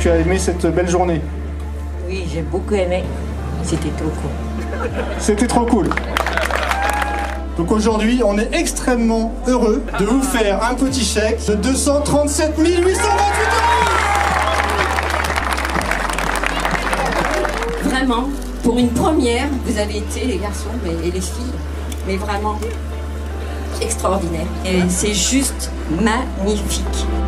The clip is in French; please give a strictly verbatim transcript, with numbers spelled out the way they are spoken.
tu as aimé cette belle journée? Oui, j'ai beaucoup aimé. C'était trop cool. C'était trop cool. Donc aujourd'hui, on est extrêmement heureux de vous faire un petit chèque de deux cent trente-sept mille huit cent vingt-huit euros. Vraiment, pour une première, vous avez été, les garçons mais, et les filles, mais vraiment extraordinaire. Et c'est juste magnifique.